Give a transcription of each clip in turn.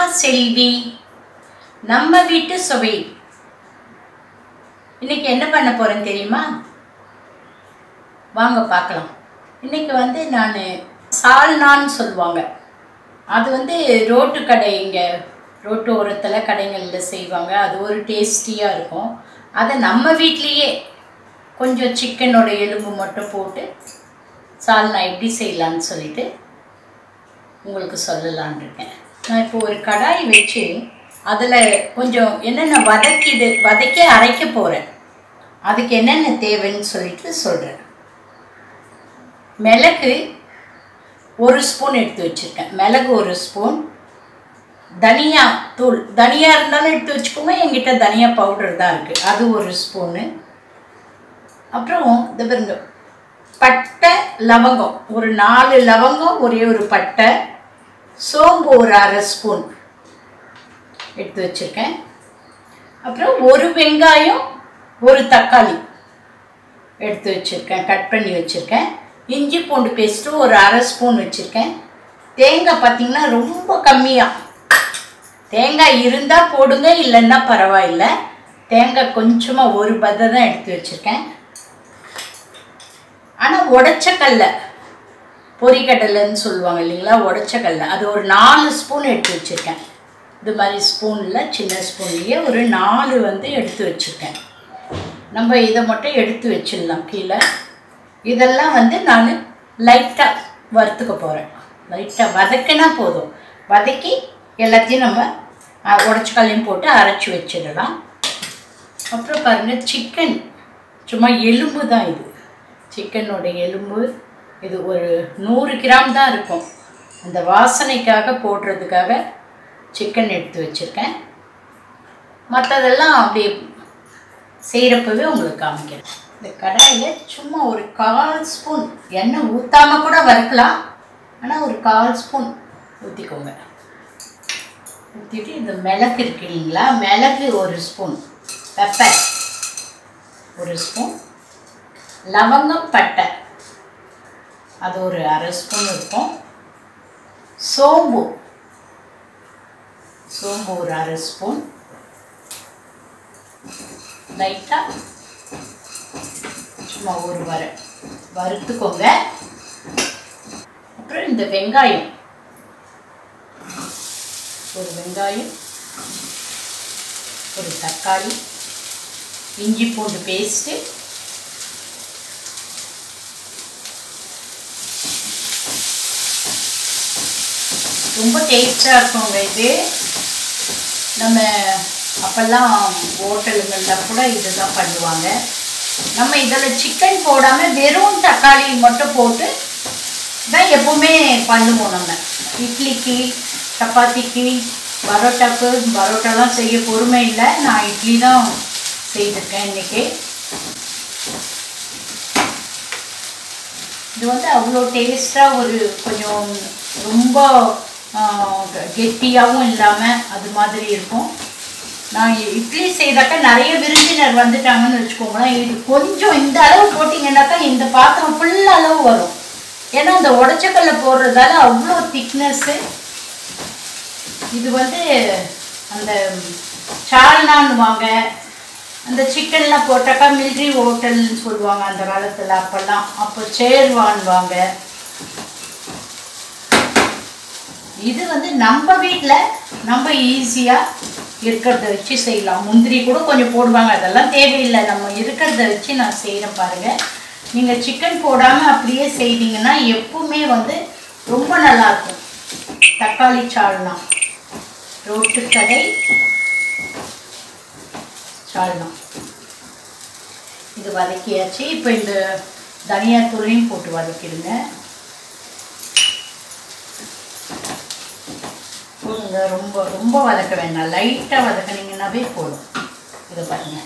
செல்வி நம்ம வீட்டு சுவை. இன்னைக்கு என்ன பண்ண போறேன்னு தெரியுமா? வாங்க பார்க்கலாம். இன்னைக்கு நான் சால்னான்னு சொல்லுவாங்க. அது ரோட்டு கடை, இங்கே ரோட்டு ஓரத்தில் கடைகளில் செய்வாங்க. அது ஒரு டேஸ்டியாக இருக்கும். அதை நம்ம வீட்லேயே கொஞ்சம் சிக்கனோட எலும்பு மட்டும் போட்டு சால்னா எப்படி செய்யலான்னு சொல்லிட்டு உங்களுக்கு சொல்லலான் இருக்கேன். நான் இப்போ ஒரு கடாய் வச்சு அதில் கொஞ்சம் என்னென்ன வதக்கி அரைக்க போகிறேன். அதுக்கு என்னென்ன தேவைன்னு சொல்லிட்டு சொல்கிறேன். மிளகு 1 ஸ்பூன் எடுத்து வச்சுருக்கேன். மிளகு 1 ஸ்பூன். தனியா தூள், தனியா இருந்தாலும் எடுத்து வச்சுக்கோங்க. என்கிட்ட தனியா பவுடர் தான் இருக்குது, அது 1 ஸ்பூனு. அப்புறம் இந்த பாருங்க, பட்டை லவங்கம் ஒரு 4 லவங்கம், ஒரே ஒரு பட்டை, சோம்பு ஒரு அரை ஸ்பூன் எடுத்து வச்சுருக்கேன். அப்புறம் 1 வெங்காயம் 1 தக்காளி எடுத்து வச்சுருக்கேன், கட் பண்ணி வச்சுருக்கேன். இஞ்சி பூண்டு பேஸ்ட்டு ஒரு அரை ஸ்பூன் வச்சுருக்கேன். தேங்காய் பார்த்திங்கன்னா ரொம்ப கம்மியாக, தேங்காய் இருந்தால் போடுங்க, இல்லைன்னா பரவாயில்லை. தேங்காய் கொஞ்சமாக ஒரு பதை தான் எடுத்து வச்சுருக்கேன். ஆனால் உடச்சக்கல்ல, பொரிக்கடலைன்னு சொல்லுவாங்க இல்லைங்களா, உடச்சக்கல்ல, அது ஒரு 4 ஸ்பூன் எடுத்து வச்சுருக்கேன். இது மாதிரி ஸ்பூனில், சின்ன ஸ்பூன்லேயே ஒரு 4 எடுத்து வச்சுருக்கேன். நம்ம இதை மட்டும் எடுத்து வச்சிடலாம் கீழே. இதெல்லாம் நான் லைட்டாக வறுத்துக்க போகிறேன். லைட்டாக வதக்கினா போதும். வதக்கி எல்லாத்தையும் நம்ம உடச்சக்கல்லையும் போட்டு அரைச்சி வச்சிடலாம். அப்புறம் பாருங்கள், சிக்கன் சும்மா எலும்பு தான் இது, சிக்கனோட எலும்பு. இது ஒரு 100 கிராம் தான் இருக்கும். அந்த வாசனைக்காக போடுறதுக்காக சிக்கன் எடுத்து வச்சுருக்கேன். மற்றதெல்லாம் அப்படியே செய்கிறப்பவே உங்களுக்கு காமிக்கிறேன். இந்த கடாயில் சும்மா ஒரு 1/4 ஸ்பூன் எண்ணெய் ஊற்றாமல் கூட வறுக்கலாம். ஆனால் ஒரு 1/4 ஸ்பூன் ஊற்றிக்கோங்க. ஊற்றிட்டு இந்த மிளகு இருக்கு இல்லைங்களா, மிளகு 1 ஸ்பூன், பெப்பர் 1 ஸ்பூன், லவங்கம் பட்டை அது ஒரு அரை ஸ்பூன் இருக்கும். சோம்பு ஒரு அரை ஸ்பூன். லைட்டாக சும்மா ஒரு வறுத்துக்கோங்க. அப்புறம் இந்த வெங்காயம், ஒரு வெங்காயம், ஒரு தக்காளி, இஞ்சி பூண்டு பேஸ்ட்டு, ரொம்ப டேஸ்டாக இருக்குங்க இது. நம்ம அப்போல்லாம் ஹோட்டலுங்களில் கூட இது தான் பண்ணுவாங்க. நம்ம இதில் சிக்கன் போடாமல் வெறும் தக்காளி மட்டும் போட்டு தான் எப்போவுமே பண்ணுவோம். நம்ம இட்லிக்கு, சப்பாத்திக்கு, பரோட்டாலாம் செய்ய பொறுமை இல்லை. நான் இட்லி தான் செய்திருக்கேன் இன்றைக்கி. இது அவ்வளோ டேஸ்ட்டாக, ஒரு கொஞ்சம் ரொம்ப கெட்டியாகவும் இல்லாமல் அது மாதிரி இருக்கும். நான் இட்லி செய்தாக்கா நிறைய விருந்தினர் வந்துட்டாங்கன்னு வச்சுக்கோங்களேன், இது கொஞ்சம் இந்த அளவு போட்டிங்கன்னாக்கா இந்த பாத்திரம் ஃபுல் அளவு வரும். ஏன்னா அந்த உடச்சக்கல்ல போடுறதால அவ்வளோ திக்னஸ்ஸு. இது அந்த சால்னான்னுவாங்க. அந்த சிக்கன்லாம் போட்டாக்கா மிலிட்ரி ஹோட்டல்னு சொல்லுவாங்க அந்த காலத்தில். அப்போ சேர்வான்வாங்க. இது நம்ம வீட்டில் நம்ம ஈஸியாக இருக்கிறத வச்சு செய்யலாம். முந்திரி கூட கொஞ்சம் போடுவாங்க, அதெல்லாம் தேவையில்லை. நம்ம இருக்கிறத வச்சு நான் செய்கிறேன் பாருங்கள். நீங்கள் சிக்கன் போடாமல் அப்படியே செய்தீங்கன்னா எப்பவுமே ரொம்ப நல்லாயிருக்கும். தக்காளி சால்னா, ரோட்டு கடை சால்னா. இது வதக்கியாச்சு. இப்போ இந்த தனியாத்தூளையும் போட்டு வதக்கிடுங்க. போதுங்க, ரொம்ப ரொம்ப வதக்க வேண்டாம், லைட்டாக வதக்கினீங்கன்னாவே போதும். இதை பாருங்கள்.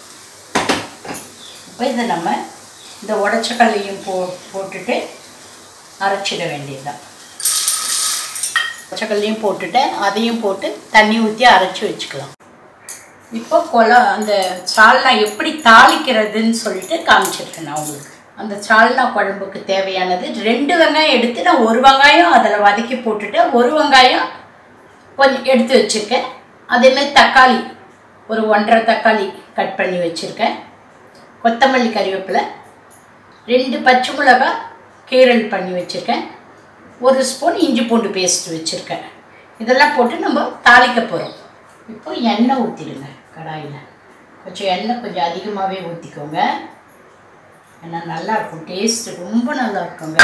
இப்போ இதை நம்ம இந்த உடச்சக்கல்லையும் போட்டுட்டு அரைச்சிட வேண்டியதுதான். உடச்சக்கல்லையும் போட்டுட்டேன், அதையும் போட்டு தண்ணி ஊற்றி அரைச்சி வச்சுக்கலாம். இப்போ அந்த சால்னா எப்படி தாளிக்கிறதுன்னு சொல்லிட்டு காமிச்சிருக்கேன் நான் உங்களுக்கு. அந்த சால்னா குழம்புக்கு தேவையானது 2 வெங்காயம் எடுத்து நான் 1 வெங்காயம் அதில் வதக்கி போட்டுட்டு 1 வெங்காயம் கொஞ்சம் எடுத்து வச்சுருக்கேன். அதேமாதிரி தக்காளி ஒரு 1.5 தக்காளி கட் பண்ணி வச்சுருக்கேன். கொத்தமல்லி, கறிவேப்பிலை, 2 பச்சை மிளகாய் கீரல் பண்ணி வச்சுருக்கேன். 1 ஸ்பூன் இஞ்சி பூண்டு பேஸ்ட் வச்சுருக்கேன். இதெல்லாம் போட்டு நம்ம தாளிக்க போகிறோம். இப்போ எண்ணெய் ஊற்றிடுங்க. கடாயில் கொஞ்சம் எண்ணெய் கொஞ்சம் அதிகமாகவே ஊற்றிக்கோங்க. ஏன்னா நல்லாயிருக்கும், டேஸ்ட்டு ரொம்ப நல்லா இருக்குங்க.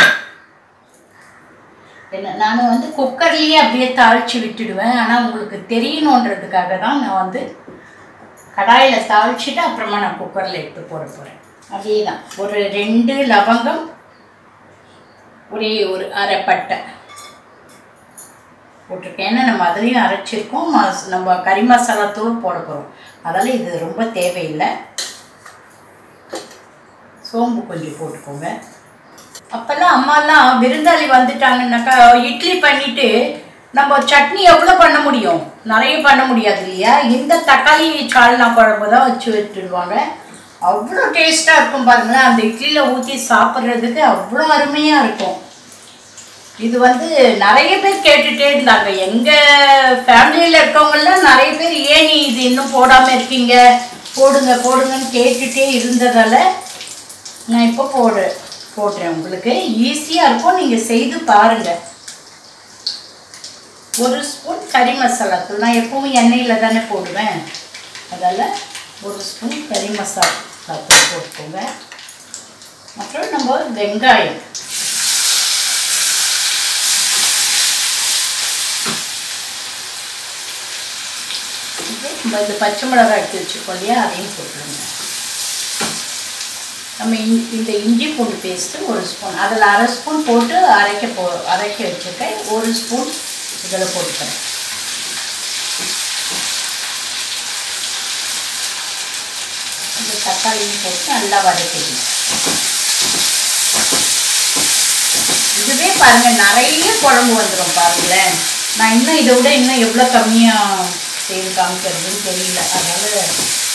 என்ன நான் வந்து குக்கர்லேயே அப்படியே தாளித்து விட்டுடுவேன். ஆனால் உங்களுக்கு தெரியணுன்றதுக்காக தான் நான் வந்து கடாயில் தாளிச்சிட்டு அப்புறமா நான் குக்கரில் எடுத்து போட போகிறேன். அதே தான், ஒரு 2 லவங்கம், ஒரே ஒரு அரை பட்டை போட்டிருக்கேன். ஏன்னா நம்ம அதுலேயும் அரைச்சிருக்கோம், நம்ம கறி மசாலா தூள் போட போகிறோம். அதனால் இது ரொம்ப தேவையில்லை. சோம்பு கொஞ்சம் போட்டுக்கோங்க. அப்போல்லாம் அம்மாலாம் விருந்தாளி வந்துட்டாங்கன்னாக்கா இட்லி பண்ணிவிட்டு நம்ம சட்னி எவ்வளோ பண்ண முடியும், நிறைய பண்ண முடியாது இல்லையா. இந்த தக்காளி சால்னா குழம்பு தான் வச்சு விட்டுடுவாங்க. அவ்வளோ டேஸ்ட்டாக இருக்கும் பாருங்களேன். அந்த இட்லியில் ஊற்றி சாப்பிட்றதுக்கு அவ்வளோ அருமையாக இருக்கும். இது வந்து நிறைய பேர் கேட்டுகிட்டே இருந்தாங்க. எங்கள் ஃபேமிலியில் இருக்கவங்களாம் நிறைய பேர் ஏன் நீ இது இன்னும் போடாமல் இருக்கீங்க, போடுங்க போடுங்கன்னு கேட்டுகிட்டே இருந்ததால் நான் இப்போ போடுறேன். உங்களுக்கு ஈஸியாக இருக்கும், நீங்கள் செய்து பாருங்கள். 1 ஸ்பூன் கறி மசாலா தூள், நான் எப்பவும் எண்ணெயில் தானே போடுவேன், அதால் 1 ஸ்பூன் கறி மசாலா தூள் போட்டுக்கோங்க. அப்புறம் நம்ம வெங்காயம், நம்ம இந்த பச்சை மிளகாய் எடுத்து வச்சுருக்கோம் இல்லையா, அதையும் போட்டுருங்க. நம்ம இந்த இஞ்சி பூண்டு பேஸ்ட்டு 1 ஸ்பூன், அதில் அரை ஸ்பூன் போட்டு அரைக்க வச்சுருக்கேன். 1 ஸ்பூன் இதில் போட்டுக்கிறேன். இந்த தக்காளியும் போட்டு நல்லா வதக்கிடுங்க. இதுவே பாருங்கள் நிறைய குழம்பு வந்துடும் பாருங்களேன். நான் இன்னும் இதை விட இன்னும் எவ்வளோ கம்மியாக செய்து காமிக்கிறதுன்னு தெரியல. அதனால்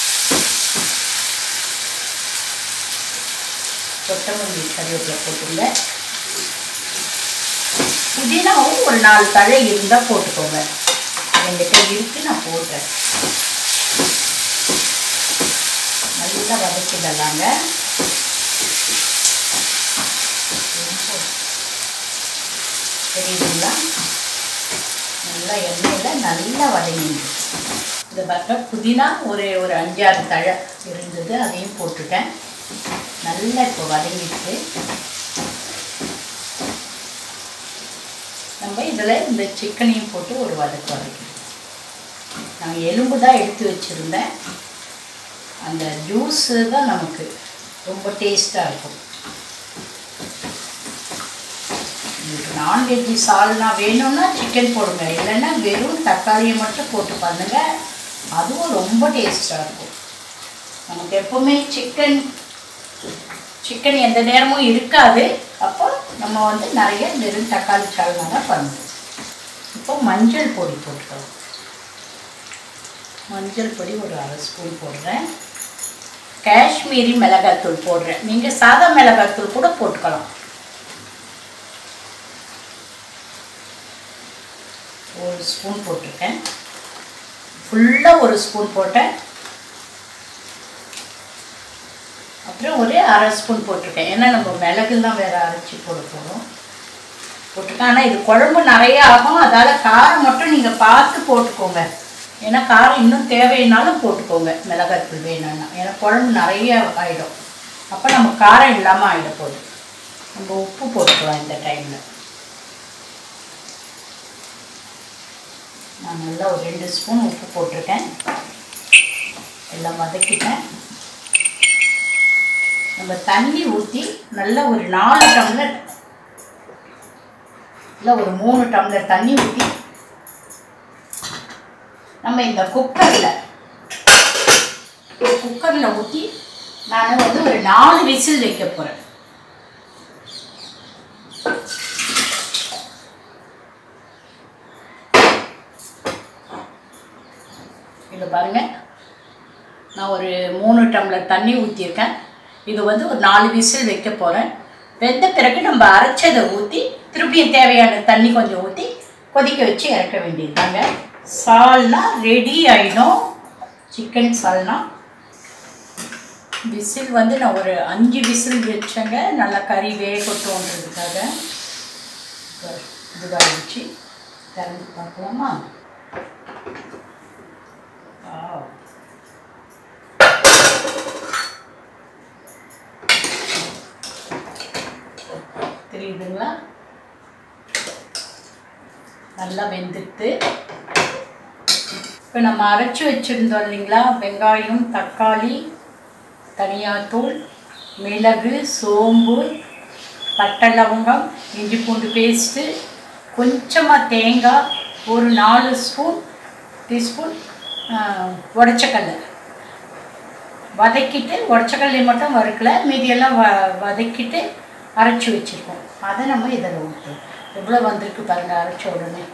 கொத்தமல்லி, கறிவேப்பிலை போட்டுங்க. புதினாவும் ஒரு 4 தழை இருந்தால் போட்டுக்கோங்க. என்கிட்ட இருக்கு, நான் போடுறேன். நல்லா வதக்கிடலாங்க. தெரியுதுங்களா, நல்லா எண்ணெயில் நல்லா வதங்கிடுது. இதை பார்த்தா புதினா ஒரு 5-6 தழை இருந்தது, அதையும் போட்டுட்டேன். நல்லா இப்போ வதங்கிட்டு நம்ம இதில் இந்த சிக்கனையும் போட்டு ஒரு வதக்கணும். நான் எலும்பு தான் எடுத்து வச்சுருந்தேன். அந்த ஜூஸு தான் நமக்கு ரொம்ப டேஸ்ட்டாக இருக்கும். உங்களுக்கு நான்வெஜ்ஜி சால்னா வேணும்னா சிக்கன் போடுங்க, இல்லைன்னா வெறும் தக்காளியை மட்டும் போட்டு பண்ணுங்கள், அதுவும் ரொம்ப டேஸ்ட்டாக இருக்கும். நமக்கு எப்போவுமே சிக்கன் எந்த நேரமும் இருக்காது, அப்போ நம்ம வந்து நிறைய வெறும் தக்காளி சால்னா தான் பண்ணுவோம். இப்போ மஞ்சள் பொடி போட்டுக்கலாம். மஞ்சள் பொடி ஒரு அரை ஸ்பூன் போடுறேன். காஷ்மீரி மிளகாய்த்தூள் போடுறேன். நீங்கள் சாதா மிளகாய்த்தூள் கூட போட்டுக்கலாம். ஒரு ஸ்பூன் போட்டிருக்கேன். ஃபுல்லாக ஒரு ஸ்பூன் போட்டேன். அப்புறம் ஒரு அரை ஸ்பூன் போட்டிருக்கேன். ஏன்னா நம்ம மிளகுலாம் வேறு அரைச்சி போட போகிறோம். போட்டிருக்கேன். ஆனால் இது குழம்பு நிறைய ஆகும், அதால் காரம் மட்டும் நீங்கள் பார்த்து போட்டுக்கோங்க. ஏன்னா காரம் இன்னும் தேவையினாலும் போட்டுக்கோங்க, மிளகாய்த்தூள் வேணும்னா. ஏன்னா குழம்பு நிறைய ஆகிடும், அப்போ நம்ம காரம் இல்லாமல் ஆகிட போகுது. நம்ம உப்பு போட்டுக்கலாம் இந்த டைமில். நான் நல்லா ஒரு 2 ஸ்பூன் உப்பு போட்டிருக்கேன். எல்லாம் வதக்கிட்டேன். நம்ம தண்ணி ஊற்றி நல்லா ஒரு 4 டம்ளர் இல்லை ஒரு 3 டம்ளர் தண்ணி ஊற்றி நம்ம இந்த குக்கரில் ஊற்றி நான் வந்து ஒரு 4 விசில் வைக்க போகிறேன். இதை பாருங்கள், நான் ஒரு 3 டம்ளர் தண்ணி ஊற்றிருக்கேன். இது வந்து ஒரு 4 விசில் வைக்க போகிறேன். வெந்த பிறகு நம்ம அரைச்சதை ஊற்றி திருப்பியும் தேவையான தண்ணி கொஞ்சம் ஊற்றி கொதிக்க வச்சு இறக்க வேண்டியதுதாங்க. சால்னா ரெடி ஆகிடும். சிக்கன் சால்னா விசில் வந்து நான் ஒரு 5 விசில் வச்சேங்க. நல்லா கறி வேகட்டும்ன்றதுக்காக. இதுவாக வச்சு திறந்து பார்க்கலாமா? தெரியுதுங்களா? நல்லா வெந்துட்டு இப்போ நம்ம அரைச்சி வச்சுருந்தோம் இல்லைங்களா, வெங்காயம், தக்காளி, தனியாத்தூள், மிளகு, சோம்பு, பட்டை, லவங்கம், இஞ்சி பூண்டு பேஸ்ட்டு, கொஞ்சமாக தேங்காய், ஒரு 4 டீஸ்பூன் உடச்சக்கல்லை வதக்கிட்டு, உடச்சக்கல்லை மட்டும் வறுக்கலை, மீதியெல்லாம் வதக்கிட்டு அரைச்சி வச்சுருக்கோம். அதை நம்ம இதில் ஊற்றுவோம். எவ்வளோ வந்திருக்கு பாருங்கள் அரைச்ச உடனே.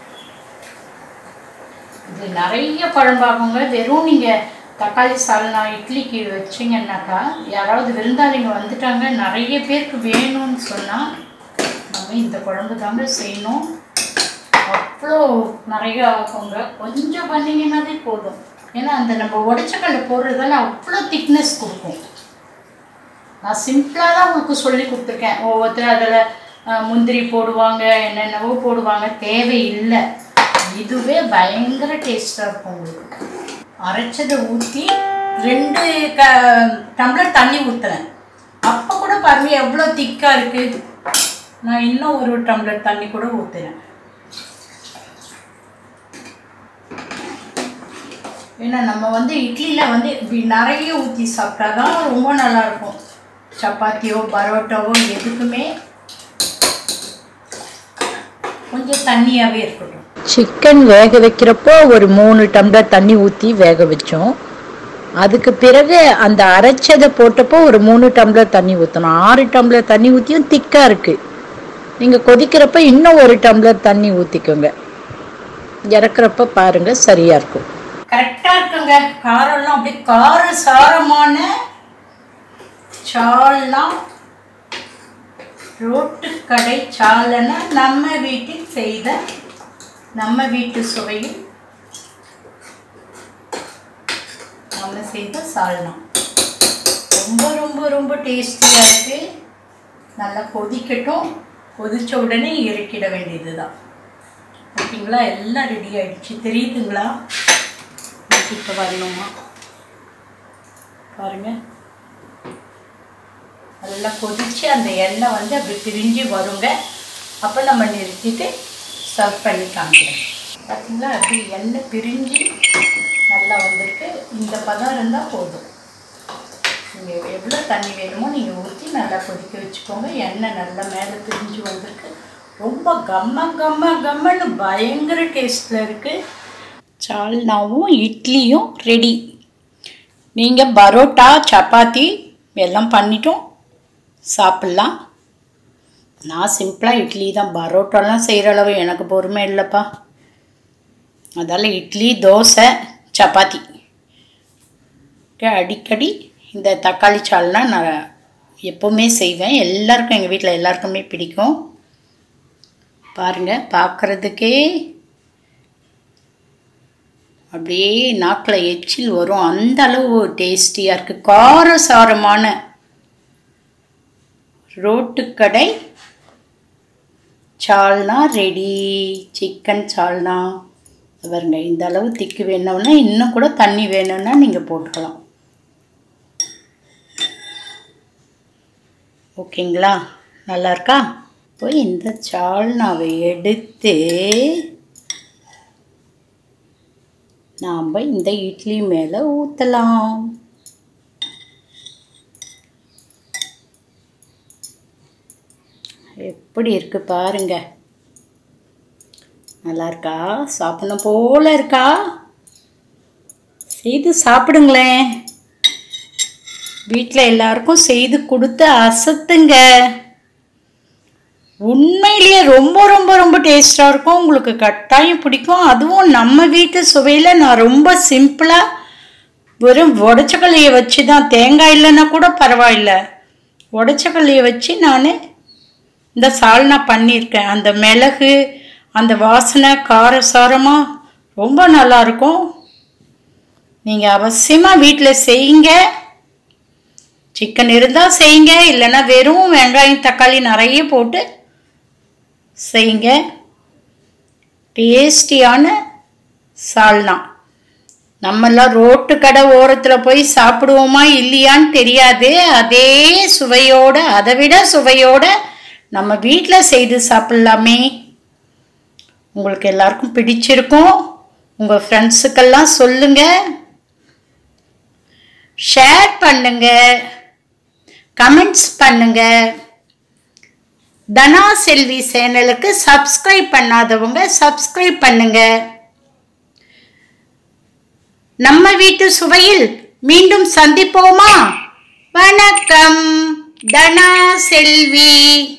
இது நிறைய குழம்பாகுங்க. வெறும் நீங்கள் தக்காளி சால்னா இட்லிக்கு வச்சிங்கன்னாக்கா, யாராவது விருந்தாளிங்க வந்துட்டாங்க, நிறைய பேருக்கு வேணும்னு சொன்னால் நம்ம இந்த குழம்பு தாங்க செய்யணும். அவ்வளோ நிறைய ஆகுங்க. கொஞ்சம் பண்ணிங்கன்னாலே போதும். ஏன்னா அந்த நம்ம உடச்சக்கல்லை போடுறதால அவ்வளோ திக்னஸ் கொடுக்கும். நான் சிம்பிளாக தான் உங்களுக்கு சொல்லி கொடுத்துருக்கேன். ஒவ்வொருத்தரும் அதில் முந்திரி போடுவாங்க, என்னென்னவோ போடுவாங்க, தேவையில்லை. இதுவே பயங்கர டேஸ்ட்டாக இருக்கும் உங்களுக்கு. அரைச்சதை ஊற்றி 2 டம்ளர் தண்ணி ஊற்றுறேன். அப்போ கூட பாருங்கள் எவ்வளோ திக்காக இருக்குது. நான் இன்னும் ஒரு டம்ளர் தண்ணி கூட ஊற்றுறேன். ஏன்னா நம்ம வந்து இட்லியில் வந்து இப்படி நிறைய ஊற்றி சாப்பிட்டா தான் ரொம்ப நல்லாயிருக்கும். சப்பாத்தியோ பரோட்டாவோ எதுக்குமே கொஞ்சம் தண்ணியாகவே இருக்கட்டும். சிக்கன் வேக வைக்கிறப்போ ஒரு 3 டம்ளர் தண்ணி ஊற்றி வேக வச்சோம். அதுக்கு பிறகு அந்த அரைச்சதை போட்டப்போ ஒரு 3 டம்ளர் தண்ணி ஊற்றணும். 6 டம்ளர் தண்ணி ஊற்றியும் திக்காக இருக்குது. நீங்கள் கொதிக்கிறப்ப இன்னும் 1 டம்ளர் தண்ணி ஊற்றிக்கோங்க. இறக்குறப்ப பாருங்கள் சரியாக இருக்கும். கரெக்டாக இருக்குங்க. காரம்லாம் அப்படியே கார சாரமான சால்னா, ரோட்டுக்கடை சால்னா, நம்ம வீட்டில் செய்த நம்ம வீட்டு சுவையில் நம்ம செய்த சால்னா ரொம்ப ரொம்ப ரொம்ப டேஸ்டியாக இருக்குது. நல்லா கொதிக்கட்டும். கொதித்த உடனே இறக்கிட வேண்டியது தான். ஓகேங்களா? எல்லாம் ரெடி ஆகிடுச்சு. தெரியுதுங்களா? இப்போ வரணுமா பாருங்கள். நல்லா கொதித்து அந்த எண்ணெய் வந்து அப்படி பிரிஞ்சு வருங்க. அப்போ நம்ம நிறுத்திட்டு சர்வ் பண்ணி காமிக்கிறேன். பார்த்தீங்களா? அப்படி எண்ணெய் பிரிஞ்சு நல்லா வந்திருக்கு. இந்த பதம் இருந்தால் போதும். நீங்கள் எவ்வளோ தண்ணி வேணுமோ நீங்கள் ஊற்றி நல்லா கொதிக்க வச்சுக்கோங்க. எண்ணெய் நல்லா மேலே பிரிஞ்சு வந்திருக்கு. ரொம்ப கம்மன்னு பயங்கர டேஸ்ட்டில் இருக்குது. சால்னாவும் இட்லியும் ரெடி. நீங்கள் பரோட்டா, சப்பாத்தி எல்லாம் பண்ணிட்டோம் சாப்பிட்லாம். நான் சிம்பிளாக இட்லி தான். பரோட்டாலாம் செய்கிற அளவு எனக்கு பொறுமை இல்லைப்பா. அதால் இட்லி, தோசை, சப்பாத்தி அடிக்கடி இந்த தக்காளி சால்னா நான் எப்போவுமே செய்வேன். எல்லாருக்கும், எங்கள் வீட்டில் எல்லாருக்குமே பிடிக்கும். பாருங்கள், பார்க்குறதுக்கே அப்படியே நாக்கில் எச்சில் வரும். அந்த அளவு டேஸ்டியாக இருக்குது. காரசாரமான ரோட்டுக்கடை சால்னா ரெடி. சிக்கன் சால்னா பாருங்க. இந்த அளவு திக்கு வேணும்னா இன்னும் கூட தண்ணி வேணும்னா நீங்கள் போட்டுக்கலாம். ஓகேங்களா? நல்லா இருக்கா? இப்போ இந்த சால்னாவை எடுத்து நாம் இந்த இட்லி மேலே ஊற்றலாம். எப்படி இருக்கு பாருங்க. நல்லா இருக்கா? சாப்பிடணும் போல இருக்கா? செய்து சாப்பிடுங்களேன். வீட்டில் எல்லாருக்கும் செய்து கொடுத்து அசத்துங்க. உண்மையிலேயே ரொம்ப ரொம்ப ரொம்ப டேஸ்டாக இருக்கும். உங்களுக்கு கட்டாயம் பிடிக்கும். அதுவும் நம்ம வீட்டு சுவையில் நான் ரொம்ப சிம்பிளாக வெறும் உடச்சக்கல்லையை வச்சு தான், தேங்காய் இல்லைன்னா கூட பரவாயில்ல, உடச்சக்கல்லையை வச்சு நான் இந்த சால்னா பண்ணியிருக்கேன். அந்த மிளகு, அந்த வாசனை காரசாரமாக ரொம்ப நல்லாயிருக்கும். நீங்கள் அவசியமாக வீட்டில் செய்யுங்க. சிக்கன் இருந்தால் செய்யுங்க, இல்லைன்னா வெறும் வெங்காயம் தக்காளி நிறைய போட்டு செய்யுங்க. டேஸ்டியான சால்னா. நம்மெல்லாம் ரோட்டு கடை ஓரத்தில் போய் சாப்பிடுவோமா இல்லையான்னு தெரியாது. அதே சுவையோடு, அதை விட சுவையோடு நம்ம வீட்டில் செய்து சாப்பிட்லாமே. உங்களுக்கு எல்லாருக்கும் பிடிச்சிருக்கும். உங்கள் ஃப்ரெண்ட்ஸுக்கெல்லாம் சொல்லுங்கள், ஷேர் பண்ணுங்க, கமெண்ட்ஸ் பண்ணுங்க. தனா செல்வி சேனலுக்கு சப்ஸ்கிரைப் பண்ணாதவங்க சப்ஸ்கிரைப் பண்ணுங்க. நம்ம வீட்டு சுவையில் மீண்டும் சந்திப்போமா? வணக்கம். தனா செல்வி.